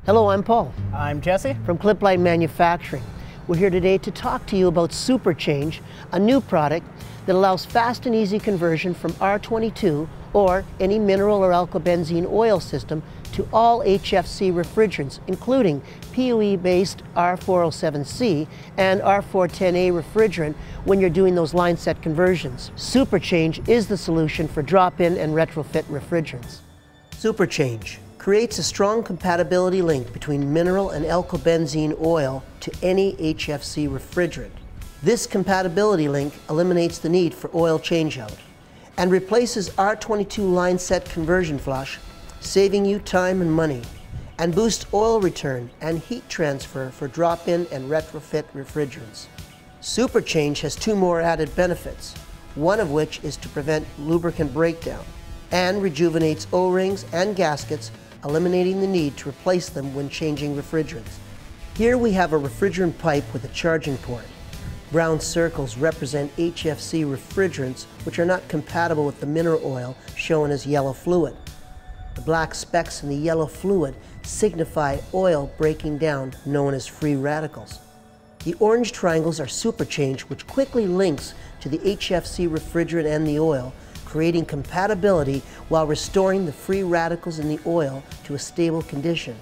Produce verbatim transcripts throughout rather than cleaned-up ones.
Hello, I'm Paul. I'm Jesse. From Clip Light Manufacturing. We're here today to talk to you about SuperChange, a new product that allows fast and easy conversion from R twenty-two or any mineral or alkylbenzene oil system to all H F C refrigerants, including P U E-based R four oh seven C and R four ten A refrigerant when you're doing those line set conversions. SuperChange is the solution for drop-in and retrofit refrigerants. SuperChange creates a strong compatibility link between mineral and alkylbenzene oil to any H F C refrigerant. This compatibility link eliminates the need for oil changeout and replaces R twenty-two line set conversion flush, saving you time and money, and boosts oil return and heat transfer for drop-in and retrofit refrigerants. SuperChange has two more added benefits, one of which is to prevent lubricant breakdown and rejuvenates O-rings and gaskets, eliminating the need to replace them when changing refrigerants. Here we have a refrigerant pipe with a charging port. Brown circles represent H F C refrigerants which are not compatible with the mineral oil shown as yellow fluid. The black specks in the yellow fluid signify oil breaking down, known as free radicals. The orange triangles are SuperChange, which quickly links to the H F C refrigerant and the oil, creating compatibility while restoring the free radicals in the oil to a stable condition.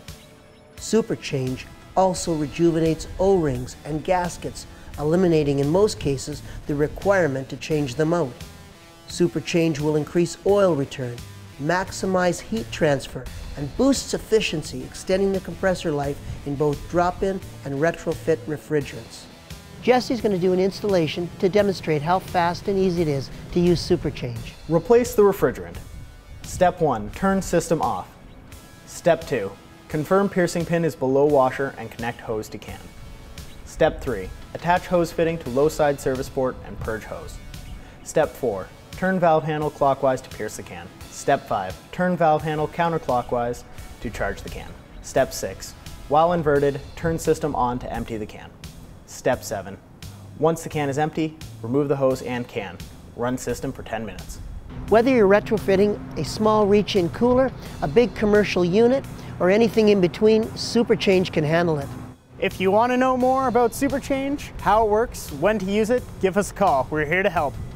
SuperChange also rejuvenates O-rings and gaskets, eliminating in most cases the requirement to change them out. SuperChange will increase oil return, maximize heat transfer, and boosts efficiency, extending the compressor life in both drop-in and retrofit refrigerants. Jesse's going to do an installation to demonstrate how fast and easy it is to use SuperChange. Replace the refrigerant. Step one, turn system off. Step two, confirm piercing pin is below washer and connect hose to can. Step three, attach hose fitting to low side service port and purge hose. Step four, turn valve handle clockwise to pierce the can. Step five, turn valve handle counterclockwise to charge the can. Step six, while inverted, turn system on to empty the can. Step seven, once the can is empty, remove the hose and can. Run system for ten minutes. Whether you're retrofitting a small reach-in cooler, a big commercial unit, or anything in between, SuperChange can handle it. If you want to know more about SuperChange, how it works, when to use it, give us a call. We're here to help.